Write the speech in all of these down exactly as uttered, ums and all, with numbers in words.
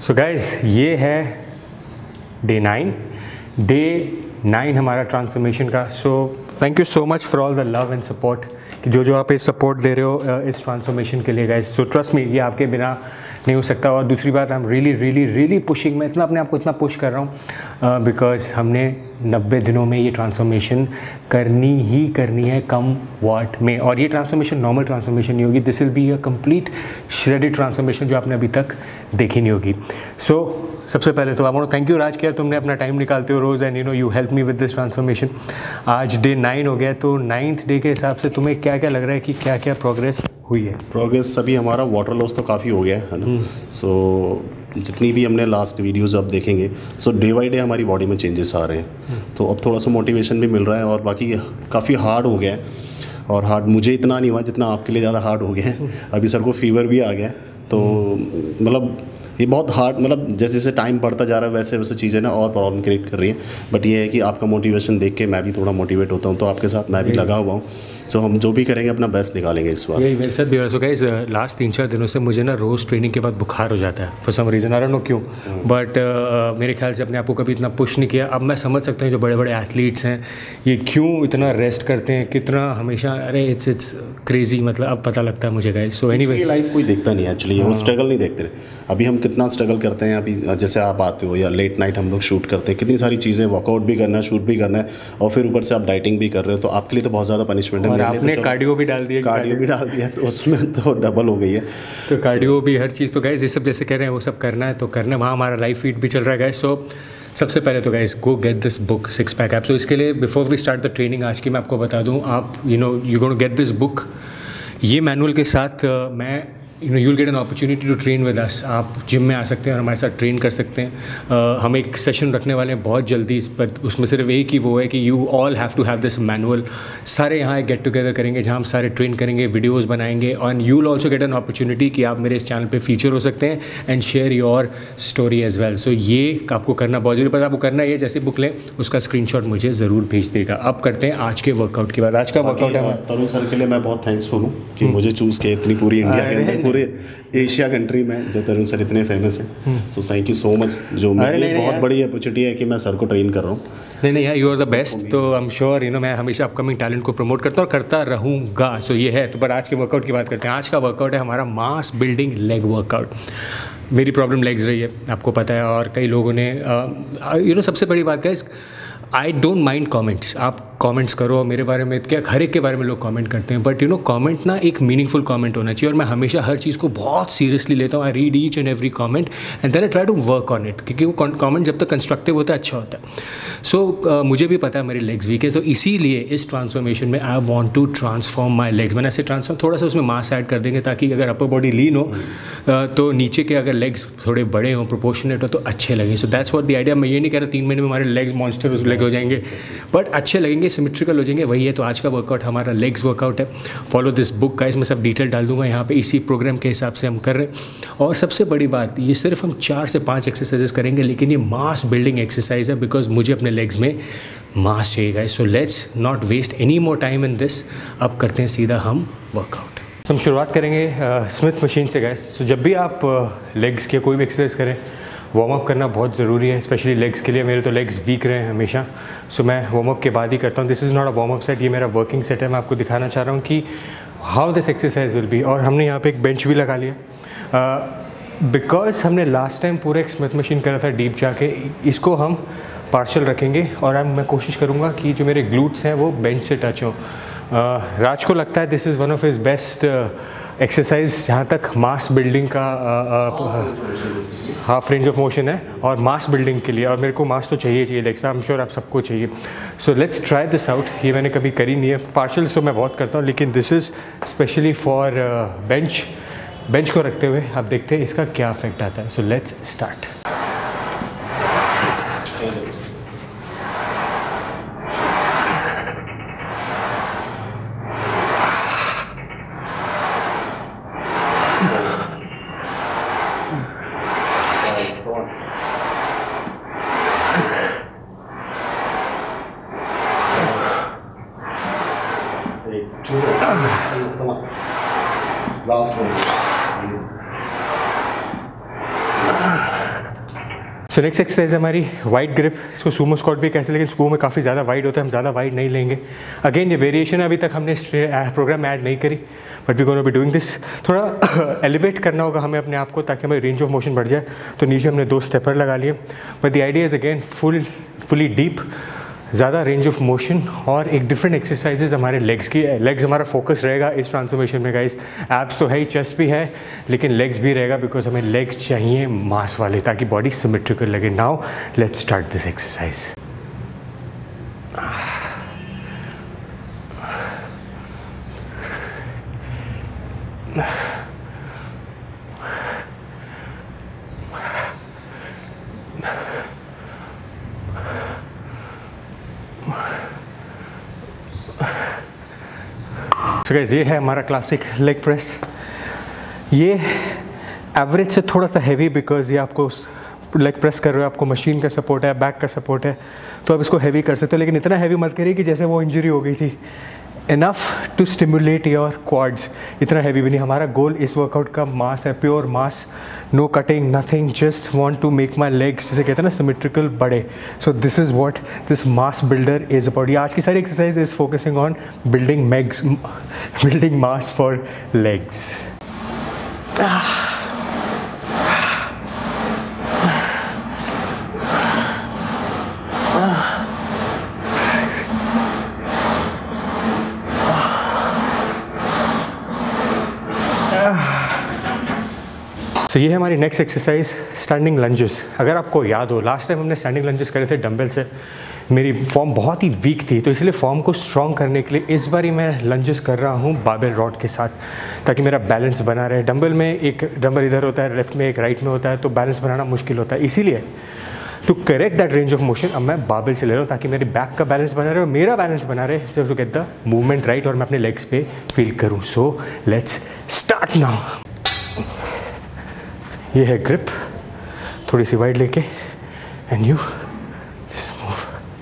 सो guys ये है day nine day nine हमारा ट्रांसफॉर्मेशन का। So thank you so much for all the love and support कि जो जो आप इस सपोर्ट दे रहे हो इस ट्रांसफॉर्मेशन के लिए गाइज। सो ट्रस्ट मी, ये आपके बिना नहीं हो सकता। और दूसरी बात, I am really really really pushing, मैं इतना अपने आप को इतना पुश कर रहा हूँ बिकॉज हमने नब्बे दिनों में ये ट्रांसफॉर्मेशन करनी ही करनी है, कम वाट में। और ये ट्रांसफॉर्मेशन नॉर्मल ट्रांसफॉर्मेशन नहीं होगी, this will be a complete shredded transformation जो आपने अभी तक देखी नहीं होगी। सो so, सबसे पहले तो I want to thank you Raj, किया तुमने अपना टाइम निकालते हो रोज़ and you know you help me with this transformation. आज डे नाइन हो गया, तो नाइन्थ डे के हिसाब से तुम्हें क्या क्या लग रहा है कि क्या क्या प्रोग्रेस हुई है? प्रोग्रेस अभी हमारा वाटर लॉस तो काफ़ी हो गया है ना। सो so, जितनी भी हमने लास्ट वीडियोज़ आप देखेंगे, सो डे बाई डे हमारी बॉडी में चेंजेस आ रहे हैं। तो अब थोड़ा सा मोटिवेशन भी मिल रहा है और बाकी काफ़ी हार्ड हो गया है। और हार्ड मुझे इतना नहीं हुआ जितना आपके लिए ज़्यादा हार्ड हो गया है। अभी सर को फीवर भी आ गया है, तो मतलब ये बहुत हार्ड, मतलब जैसे जैसे टाइम बढ़ता जा रहा है वैसे वैसे चीज़ें ना और प्रॉब्लम क्रिएट कर रही हैं। बट ये है कि आपका मोटिवेशन देख के मैं भी थोड़ा मोटिवेट होता हूँ, तो आपके साथ मैं भी लगा हुआ हूँ। सो हम जो भी करेंगे अपना बेस्ट निकालेंगे इस बार। यही वैसे भी सो गाइस, लास्ट तीन चार दिनों से मुझे ना रोज़ ट्रेनिंग के बाद बुखार हो जाता है for some reason, I don't know क्यों। बट uh, मेरे ख्याल से अपने आप को कभी इतना पुश नहीं किया। अब मैं समझ सकता हूँ जो बड़े बड़े एथलीट्स हैं ये क्यों इतना रेस्ट करते हैं, कितना हमेशा, अरे इट्स इट्स क्रेजी, मतलब अब पता लगता है मुझे गाइस। सो एनीवे लाइफ कोई देखता नहीं एक्चुअली, वो स्ट्रगल नहीं देखते रहे। अभी हम कितना स्ट्रगल करते हैं, अभी जैसे आप आते हो या लेट नाइट हम लोग शूट करते हैं, कितनी सारी चीज़ें, वर्कआउट भी करना है, शूट भी करना है, और फिर ऊपर से आप डाइटिंग भी कर रहे हो, तो आपके लिए तो बहुत ज़्यादा पनिशमेंट है। और आपने कार्डियो भी डाल दिया, कार्डियो भी डाल दिया, तो उसमें तो डबल हो गई है। तो कार्डियो भी हर चीज़, तो गाइस ये सब जैसे कह रहे हैं वो सब करना है तो करना है। वहाँ हमारा लाइव फीड भी चल रहा है गाइस। सो सबसे पहले तो guys go get this book six pack app. So इसके लिए before we start the training आज की मैं आपको बता दूँ, आप you know you gonna get this book. ये मैनुअल के साथ uh, मैं you know you'll get an opportunity to train with us. आप जिम में आ सकते हैं और हमारे साथ ट्रेन कर सकते हैं। uh, हम एक सेशन रखने वाले हैं बहुत जल्दी, पर उसमें सिर्फ एक ही वो है कि you all have to have this manual. सारे यहाँ एक गेट टुगेदर करेंगे जहाँ हम सारे ट्रेन करेंगे, वीडियोज़ बनाएंगे, और you will also get an opportunity कि आप मेरे इस चैनल पे फीचर हो सकते हैं and share your story as well. So ये आपको करना बहुत जरूरी, पर आपको करना ये जैसे बुक लें उसका स्क्रीनशॉट मुझे ज़रूर भेज देगा। अब करते हैं आज के वर्कआउट की बात। आज का वर्कआउट है तरुण सर के लिए मैं बहुत थैंकफुल हूँ कि मुझे चूज़ किया इतनी पूरी इंडिया के अंदर, पूरे एशिया कंट्री में जो तरुण सर इतने फेमस हैं। So thank you so much, जो मेरे लिए बहुत बड़ी अपॉर्चुनिटी है कि मैं सर को ट्रेन कर रहा हूँ। नहीं नहीं यार, यू आर द बेस्ट। तो I am sure you know मैं हमेशा अपकमिंग टैलेंट को प्रमोट करता हूँ और करता रहूँगा। सो ये है। तो पर आज के वर्कआउट की बात करते हैं। आज का वर्कआउट है हमारा मास बिल्डिंग लेग वर्कआउट। मेरी प्रॉब्लम लेग्स रही है, आपको पता है, और कई लोगों ने यू नो सबसे बड़ी बात है, आई डोंट माइंड कॉमेंट्स। आप कमेंट्स करो मेरे बारे में, क्या हर एक के बारे में लोग कमेंट करते हैं, बट यू नो कमेंट ना एक मीनिंगफुल कमेंट होना चाहिए। और मैं हमेशा हर चीज़ को बहुत सीरियसली लेता हूँ। I read each and every comment and then I try to work on it, क्योंकि वो कमेंट जब तक कंस्ट्रक्टिव होता है अच्छा होता है। सो so, uh, मुझे भी पता है मेरे लेग्स वीक है, तो इसीलिए इस ट्रांसफॉर्मेशन में I want to transform my legs. मैंने ऐसे ट्रांसफॉर्म थोड़ा सा उसमें मास ऐड कर देंगे, ताकि अगर अपर बॉडी लीन हो uh, तो नीचे के अगर लेग्स थोड़े बड़े हों, प्रोपोर्शनेट हो, तो अच्छे लगेंगे। So that's what the idea. मैं ये नहीं कह रहा तीन महीने में हमारे लेग्स मॉन्स्टर लेग हो जाएंगे, बट अच्छे लगेंगे, सिमेट्रिकल हो जाएंगे, वही है। तो आज का वर्कआउट हमारा लेग्स वर्कआउट है। फॉलो दिस बुक का, इसमें सब डिटेल डाल दूंगा यहाँ पे, इसी प्रोग्राम के हिसाब से हम कर रहे हैं। और सबसे बड़ी बात, ये सिर्फ हम चार से पाँच एक्सरसाइजेस करेंगे, लेकिन ये मास बिल्डिंग एक्सरसाइज है, बिकॉज मुझे अपने लेग्स में मास चाहिए। So let's not waste any more time in this. अब करते हैं सीधा हम वर्कआउट। तो हम शुरुआत करेंगे स्मिथ मशीन से गाइस। सो जब भी आप लेग्स के कोई भी एक्सरसाइज करें, वार्म अप करना बहुत ज़रूरी है, स्पेशली लेग्स के लिए। मेरे तो लेग्स वीक रहे हैं हमेशा, सो so, मैं वार्म अप के बाद ही करता हूँ। This is not a warm up set, ये मेरा वर्किंग सेट है। मैं आपको दिखाना चाह रहा हूँ कि how this exercise will be. और हमने यहाँ पे एक बेंच भी लगा लिया, बिकॉज uh, हमने लास्ट टाइम पूरा एक स्मिथ मशीन करा था डीप जाके। इसको हम पार्शल रखेंगे और अब मैं कोशिश करूँगा कि जो मेरे ग्लूट्स हैं वो बेंच से टच हों। uh, राज को लगता है this is one of his best exercise जहाँ तक मास बिल्डिंग का हाफ रेंज ऑफ मोशन है, और मास बिल्डिंग के लिए। और मेरे को मास तो चाहिए चाहिए लेग्स में, आई एम श्योर आप सबको चाहिए। So let's try this out. ये मैंने कभी करी नहीं है, पार्शल्स तो मैं बहुत करता हूँ, लेकिन this is specially for bench. Bench को रखते हुए आप देखते हैं इसका क्या इफेक्ट आता है। So let's start. Last one. So next exercise है हमारी वाइड ग्रिप। इसको सूमो स्क्वाट भी कैसे, लेकिन स्कूल में काफ़ी ज़्यादा वाइड होता है, हम ज़्यादा वाइड नहीं लेंगे। अगेन ये वेरिएशन अभी तक हमने प्रोग्राम में ऐड नहीं करी, but we gonna be doing this. थोड़ा एलिवेट करना होगा हमें अपने आप को ताकि हमारी रेंज ऑफ मोशन बढ़ जाए। तो नीचे हमने दो स्टेपर लगा लिए, but the idea is again full fully deep, ज़्यादा रेंज ऑफ मोशन और एक डिफरेंट एक्सरसाइजेज हमारे लेग्स की। लेग्स हमारा फोकस रहेगा इस ट्रांसफॉर्मेशन में गाइस। एब्स तो है ही, चेस्ट भी है, लेकिन लेग्स भी रहेगा बिकॉज हमें लेग्स चाहिए मास वाले ताकि बॉडी सिमेट्रिकल लगे। Now let's start this exercise. So guys ये है हमारा क्लासिक लेग प्रेस। ये एवरेज से थोड़ा सा हैवी बिकॉज ये आपको लेग प्रेस कर रहे हो, आपको मशीन का सपोर्ट है, बैक का सपोर्ट है, तो आप इसको हैवी कर सकते हो, लेकिन इतना हैवी मत करिए कि जैसे वो इंजरी हो गई थी। Enough to stimulate your quads, इतना हैवी भी नहीं। हमारा गोल इस वर्कआउट का मास है, pure mass, no cutting, nothing, just want to make my legs, जैसे कहते हैं ना, सिमेट्रिकल बड़े। So this is what this mass builder is about. ये आज की सारी exercise is focusing on building megs building mass for legs. तो ये है हमारी नेक्स्ट एक्सरसाइज, स्टैंडिंग लंजेस। अगर आपको याद हो लास्ट टाइम हमने स्टैंडिंग लंजेस करे थे डंबल से, मेरी फॉर्म बहुत ही वीक थी, तो इसलिए फॉर्म को स्ट्रॉन्ग करने के लिए इस बार मैं लंजेस कर रहा हूँ बारबेल रॉड के साथ, ताकि मेरा बैलेंस बना रहे। डंबल में एक डंबल इधर होता है, लेफ्ट में एक राइट में होता है, तो बैलेंस बनाना मुश्किल होता है। इसीलिए to correct that range of motion अब मैं बारबेल से ले रहा हूँ ताकि मेरे बैक का बैलेंस बना रहे और मेरा बैलेंस बना रहे, सिर्फ to get the movement right और मैं अपने लेग्स पे फील करूँ। So let's start now. ये है ग्रिप, थोड़ी सी वाइड लेके, एंड यू जस्ट मूव।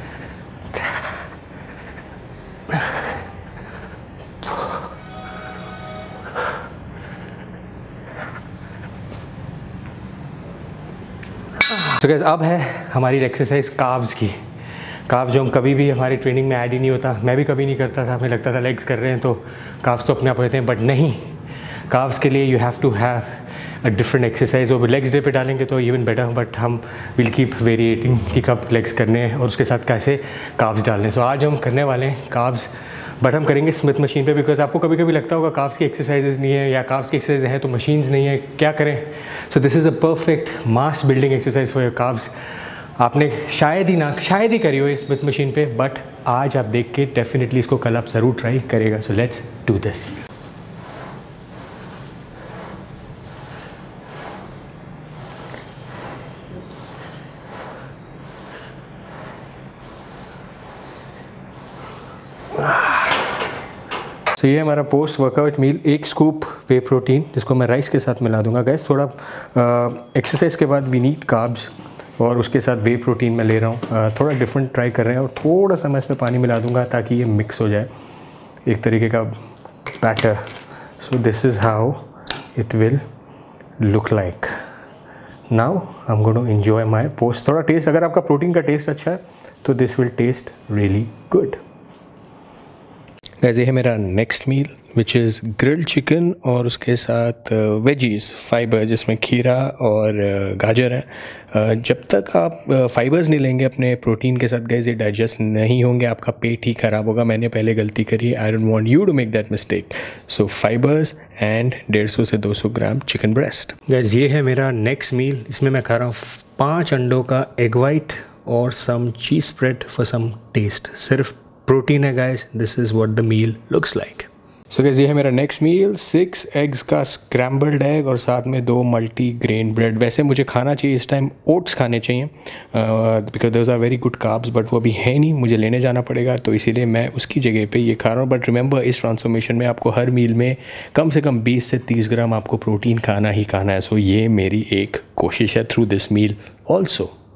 तो गाइस अब है हमारी एक्सरसाइज काव्स की। काव्स जो हम कभी भी हमारी ट्रेनिंग में ऐड ही नहीं होता, मैं भी कभी नहीं करता था, हमें लगता था लेग्स कर रहे हैं तो काव्स तो अपने आप होते हैं, बट नहीं। काव्स के लिए you have to have a different exercise. वो लेग्स डे पे डालेंगे तो इवन बेटर, बट हम विल कीप वेरिएटिंग कि कब लेग्स करने हैं और उसके साथ कैसे काव्स डालने। सो आज हम करने वाले हैं काव्स, बट हम करेंगे स्मिथ मशीन पे, बिकॉज आपको कभी कभी लगता होगा काव्स की एक्सरसाइजेज नहीं है या काव्स की एक्सरसाइज है तो मशीन्स नहीं है, क्या करें। So this is a perfect mass building exercise for your calves. आपने शायद ही ना शायद ही करी हो इस स्मिथ मशीन पे, बट आज आप देख के डेफिनेटली इसको कल आप ज़रूर ट्राई करेगा। So let's do this. तो so, ये हमारा पोस्ट वर्कआउट मील, एक स्कूप वे प्रोटीन जिसको मैं राइस के साथ मिला दूंगा। गैस थोड़ा एक्सरसाइज के बाद वी नीड कार्ब्स और उसके साथ वे प्रोटीन मैं ले रहा हूँ। थोड़ा डिफरेंट ट्राई कर रहे हैं और थोड़ा सा मैं इसमें पानी मिला दूंगा ताकि ये मिक्स हो जाए एक तरीके का better. So this is how it will look like. Now I am going to enjoy my post. थोड़ा टेस्ट, अगर आपका प्रोटीन का टेस्ट अच्छा है तो this will taste really good. Guys ये है मेरा next meal which is grilled chicken और उसके साथ वेजीज फाइबर जिसमें खीरा और गाजर है। जब तक आप फाइबर्स नहीं लेंगे अपने प्रोटीन के साथ गाइस ये डाइजेस्ट नहीं होंगे, आपका पेट ही ख़राब होगा। मैंने पहले गलती करी, I don't want you to make that mistake. So fibres and डेढ़ सौ से दो सौ ग्राम चिकन ब्रेस्ट। गाइस ये है मेरा नेक्स्ट मील, इसमें मैं खा रहा हूँ पाँच अंडों का एग वाइट और some cheese spread for some taste. सिर्फ प्रोटीन है guys, this is what the meal looks like. So guys ये है मेरा नेक्स्ट मील, सिक्स एग्स का स्क्रैम्बल्ड एग और साथ में दो मल्टी ग्रेन ब्रेड। वैसे मुझे खाना चाहिए इस टाइम ओट्स खाने चाहिए because those are very good carbs, but वो अभी है नहीं, मुझे लेने जाना पड़ेगा, तो इसीलिए मैं उसकी जगह पे ये खा रहा हूँ। बट रिमेंबर इस ट्रांसफॉर्मेशन में आपको हर मील में कम से कम बीस से तीस ग्राम आपको प्रोटीन खाना ही खाना है। सो ये मेरी एक कोशिश है थ्रू दिस मील ऑल्सो।